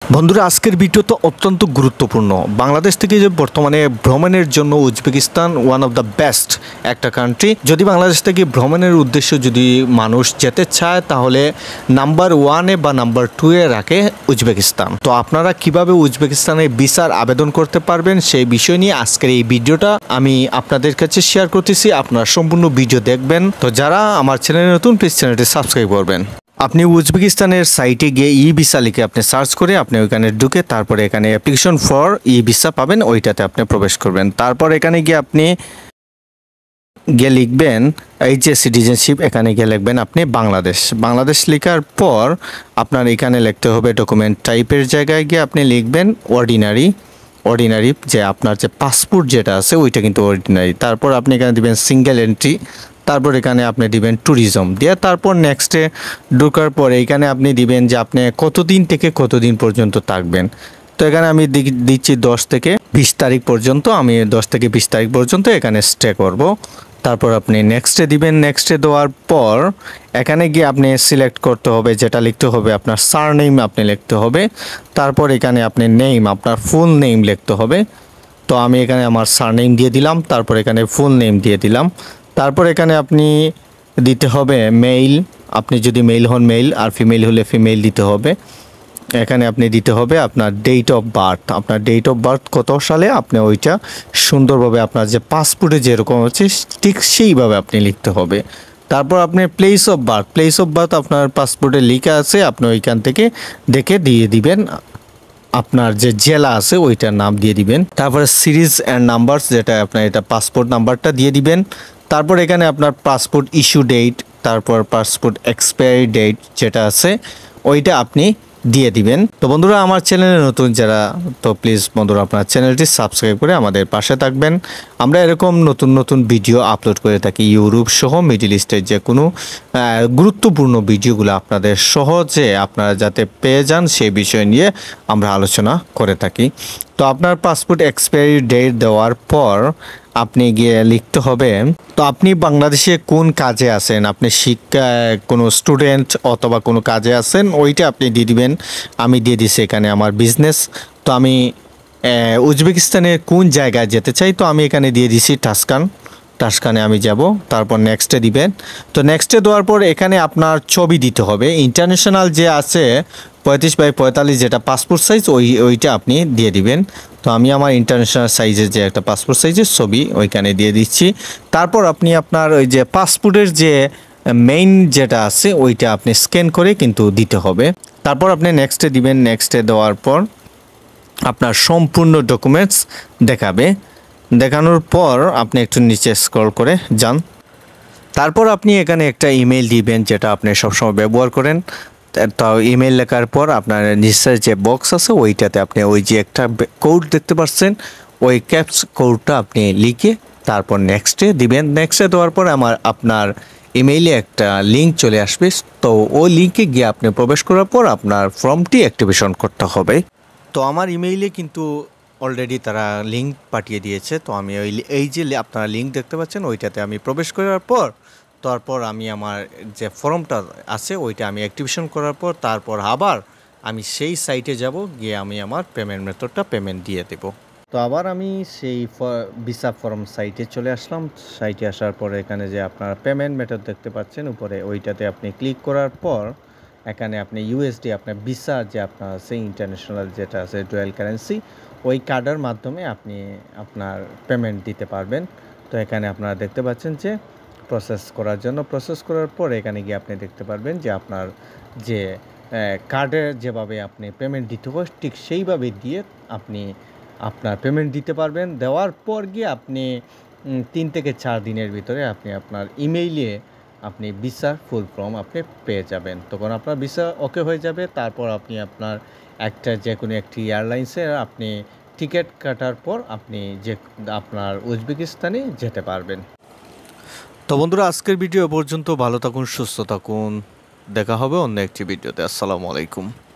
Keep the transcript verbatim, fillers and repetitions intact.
বন্ধুরা আজকের ভিডিও তো অত্যন্ত গুরুত্বপূর্ণ। বাংলাদেশ থেকে যে বর্তমানে ভ্রমণের জন্য Uzbekistan one of the best একটা কান্ট্রি। যদি বাংলাদেশ থেকে ভ্রমণের উদ্দেশ্য যদি মানুষ যেতে চায় তাহলে নাম্বার ওয়ানে বা নাম্বার টু এ রাখে উজবেকিস্তান। তো আপনারা কিভাবে উজবেকিস্তানে ভিসার আবেদন করতে পারবেন সেই বিষয় নিয়ে আজকের এই ভিডিওটা আমি আপনাদের কাছে শেয়ার করতেছি। আপনারা সম্পূর্ণ ভিডিও দেখবেন। তো যারা আমার চ্যানেলে নতুন প্লিজ চ্যানেলটি সাবস্ক্রাইব করবেন। আপনি উজবেকিস্তানের সাইটে গিয়ে ই ভিসা লিখে আপনি সার্চ করে আপনি ওইখানে ঢুকে তারপরে এখানে অ্যাপ্লিকেশন ফর ই ভিসা পাবেন, ওইটাতে আপনি প্রবেশ করবেন। তারপর এখানে গিয়ে আপনি গিয়ে লিখবেন এই যে সিটিজেনশিপ, এখানে গিয়ে লিখবেন আপনি বাংলাদেশ। বাংলাদেশ লেখার পর আপনার এখানে লিখতে হবে ডকুমেন্ট টাইপের জায়গায় গিয়ে আপনি লিখবেন অর্ডিনারি। অর্ডিনারি যে আপনার যে পাসপোর্ট যেটা আছে ওইটা কিন্তু অর্ডিনারি। তারপর আপনি এখানে দিবেন সিঙ্গেল এন্ট্রি। তারপর এখানে আপনি দিবেন ট্যুরিজম দিয়ে তারপর নেক্সটে ঢোকার পরে এখানে আপনি দিবেন যে আপনি কতদিন থেকে কতদিন পর্যন্ত থাকবেন। তো এখানে আমি দিচ্ছি দশ থেকে বিশ তারিখ পর্যন্ত। আমি দশ থেকে বিশ তারিখ পর্যন্ত এখানে স্টে করব। তারপর আপনি নেক্সটে দিবেন। নেক্সটে দেওয়ার পর এখানে গিয়ে আপনি সিলেক্ট করতে হবে, যেটা লিখতে হবে আপনার সারনেম আপনি লিখতে হবে। তারপর এখানে আপনি নেম, আপনার ফুল নেম লিখতে হবে। তো আমি এখানে আমার সারনেম দিয়ে দিলাম, তারপর এখানে ফুল নেম দিয়ে দিলাম। তারপর এখানে আপনি দিতে হবে মেইল, আপনি যদি মেল হন মেইল, আর ফিমেল হলে ফিমেল দিতে হবে। এখানে আপনি দিতে হবে আপনার ডেট অফ বার্থ, আপনার ডেট অফ বার্থ কত সালে আপনি ওইটা সুন্দরভাবে আপনার যে পাসপোর্টে যেরকম হচ্ছে ঠিক সেইভাবে আপনি লিখতে হবে। তারপর আপনি place of birth, place of birth আপনার পাসপোর্টে লেখা আছে, আপনি ওইখান থেকে দেখে দিয়ে দিবেন আপনার যে জেলা আছে ওইটার নাম দিয়ে দিবেন। তারপরে সিরিজ অ্যান্ড নাম্বারস, যেটা আপনার এটা পাসপোর্ট নাম্বারটা দিয়ে দিবেন। তারপর এখানে আপনার পাসপোর্ট ইস্যু ডেট, তারপর পাসপোর্ট এক্সপায়ারি ডেট যেটা আছে ওইটা আপনি দিয়ে দিবেন। তো বন্ধুরা আমার চ্যানেলে নতুন যারা, তো প্লিজ বন্ধুরা আপনার চ্যানেলটি সাবস্ক্রাইব করে আমাদের পাশে থাকবেন। আমরা এরকম নতুন নতুন ভিডিও আপলোড করে থাকি, ইউরোপ সহ মিডল ইস্টের যে কোনো গুরুত্বপূর্ণ ভিডিওগুলো আপনাদের সহজে আপনারা যাতে পেয়ে যান সেই বিষয় নিয়ে আমরা আলোচনা করে থাকি। তো আপনার পাসপোর্ট এক্সপায়ারি ডেট দেওয়ার পর আপনি গিয়ে লিখতে হবে তো আপনি বাংলাদেশে কোন কাজে আছেন, আপনি শিক্ষা কোনো স্টুডেন্ট অথবা কোনো কাজে আছেন ওইটা আপনি দিয়ে দিবেন। আমি দিয়ে দিছি এখানে আমার বিজনেস। তো আমি উজবেকিস্তানের কোন জায়গায় যেতে চাই, তো আমি এখানে দিয়ে দিছি টাসকান, টাসকানে আমি যাব। তারপর নেক্সটে দিবেন। তো নেক্সটে দেওয়ার পর এখানে আপনার ছবি দিতে হবে, ইন্টারন্যাশনাল যে আছে পঁয়ত্রিশ বাই পঁয়তাল্লিশ যেটা পাসপোর্ট সাইজ ওই ওইটা আপনি দিয়ে দিবেন। তো আমি আমার ইন্টারন্যাশনাল সাইজের যে একটা পাসপোর্ট সাইজের ছবি ওইখানে দিয়ে দিচ্ছি। তারপর আপনি আপনার ওই যে পাসপোর্টের যে মেইন যেটা আছে ওইটা আপনি স্ক্যান করে কিন্তু দিতে হবে। তারপর আপনি নেক্সটে দিবেন। নেক্সটে দেওয়ার পর আপনার সম্পূর্ণ ডকুমেন্টস দেখাবে। দেখানোর পর আপনি একটু নিচে স্ক্রল করে যান। তারপর আপনি এখানে একটা ইমেল দিবেন যেটা আপনি সবসময় ব্যবহার করেন। তো ইমেল লেখার পর আপনার নিচের যে বক্স আছে ওইটাতে আপনি ওই যে একটা কোড দেখতে পাচ্ছেন ওই ক্যাপস কোডটা আপনি লিখে তারপর নেক্সটে দিবেন। নেক্সটে দেওয়ার পর আমার আপনার ইমেইলে একটা লিঙ্ক চলে আসবে। তো ওই লিঙ্কে গিয়ে আপনি প্রবেশ করার পর আপনার ফর্মটি অ্যাক্টিভেশন করতে হবে। তো আমার ইমেইলে কিন্তু অলরেডি তারা লিঙ্ক পাঠিয়ে দিয়েছে। তো আমি ওই এই যে আপনারা লিঙ্ক দেখতে পাচ্ছেন ওইটাতে আমি প্রবেশ করার পর তারপর আমি আমার যে ফর্মটা আছে ওইটা আমি অ্যাক্টিভেশন করার পর তারপর আবার আমি সেই সাইটে যাব, গিয়ে আমি আমার পেমেন্ট মেথডটা পেমেন্ট দিয়ে দেব। তো আবার আমি সেই ভিসা ফর্ম সাইটে চলে আসলাম। সাইটে আসার পরে এখানে যে আপনার পেমেন্ট মেথড দেখতে পাচ্ছেন উপরে ওইটাতে আপনি ক্লিক করার পর এখানে আপনি ইউএসডি আপনার ভিসা যে আপনার আছে ইন্টারন্যাশনাল যেটা আছে ডুয়াল কারেন্সি ওই কার্ডের মাধ্যমে আপনি আপনার পেমেন্ট দিতে পারবেন। তো এখানে আপনারা দেখতে পাচ্ছেন যে প্রসেস করার জন্য, প্রসেস করার পর এখানে গিয়ে আপনি দেখতে পারবেন যে আপনার যে কার্ডের যেভাবে আপনি পেমেন্ট দিতে হবে ঠিক সেইভাবে দিয়ে আপনি আপনার পেমেন্ট দিতে পারবেন। দেওয়ার পর গিয়ে আপনি তিন থেকে চার দিনের ভিতরে আপনি আপনার ইমেইলে আপনি ভিসার ফুল ফর্ম আপনি পেয়ে যাবেন। তখন আপনার ভিসা ওকে হয়ে যাবে। তারপর আপনি আপনার একটা যে কোনো একটি এয়ারলাইন্সে আপনি টিকিট কাটার পর আপনি যে আপনার উজবেকিস্তানে যেতে পারবেন। তো বন্ধুরা আজকের ভিডিও পর্যন্ত, ভালো থাকুন, সুস্থ থাকুন, দেখা হবে অন্য একটি ভিডিওতে। আসসালামু আলাইকুম।